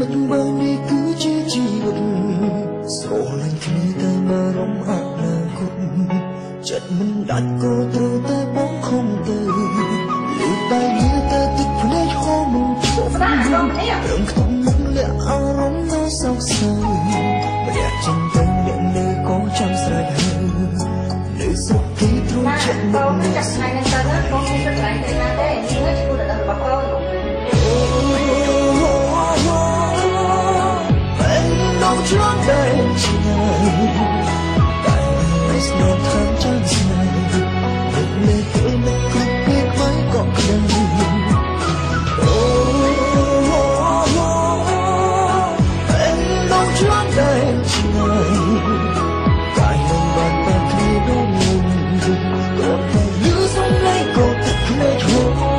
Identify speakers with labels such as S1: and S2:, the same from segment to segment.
S1: មិនបើនេះគឺជាជីវិតស្រឡាញ់គ្នាតែមករំអាក់ណាគត់ចិត្តមិនដាច់ក៏ត្រូវតែបងខំទៅលឺតែនិយាយតែទឹកភ្នែកហូរមកឈប់រំខ្ទង់មិនលាក់អារម្មណ៍នៅសោកសៅម្នាក់ចិនទៅអ្នកនៅក៏ចាំស្រែកហៅនៅស្រុកទីទ្រូងចិត្តមកអ្នកស្រីទៅណាបងមានទឹកឡើងទៅណាទេនេះឈ្មោះដល់របស់កូនdon't try to change. There's no time to change. Let me feel the good big my got clean. And don't try to change. I know what I can do. Don't let you some like go to play home.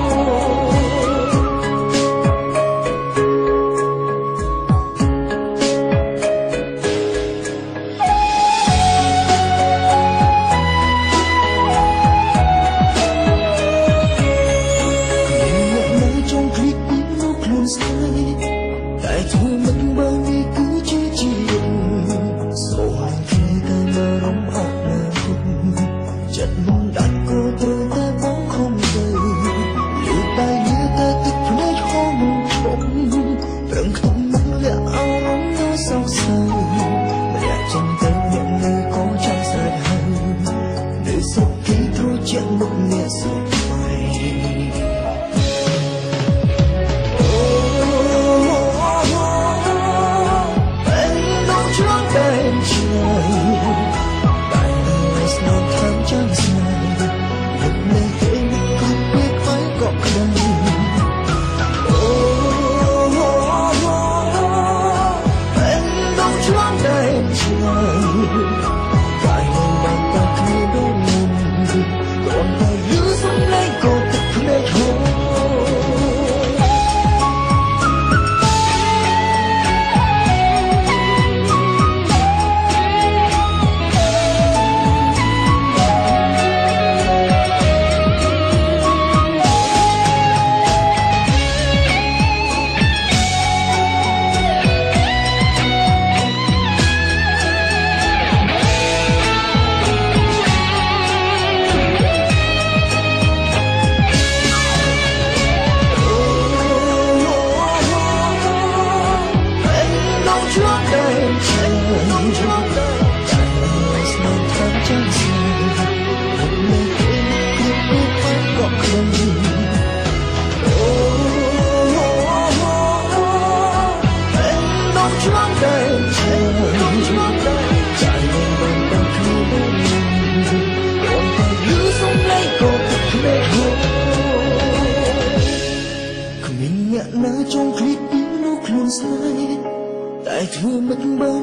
S1: តែធ្វើមិនបើនេះគឺជាជីវិតសូមគ្នាតែមករំអាក់ណាគត់ចិត្តមិនដាច់ក៏ត្រូវតែបងខំទៅលឺតែនិយាយតែទឹកភ្នែកហូរមកឈប់ប្រឹងខ្ញុំមិនលាក់អារម្មណ៍នៅសោកសៅម្នាក់ចិនទៅអ្នកនៅក៏ចាំស្រែកហៅនៅសុខគេទ្រូជាមុខអ្នកសុខថ្មីចង់ឃ្លីបពីនោះខ្លួនស្នេហ៍តែធ្វើមិនបើ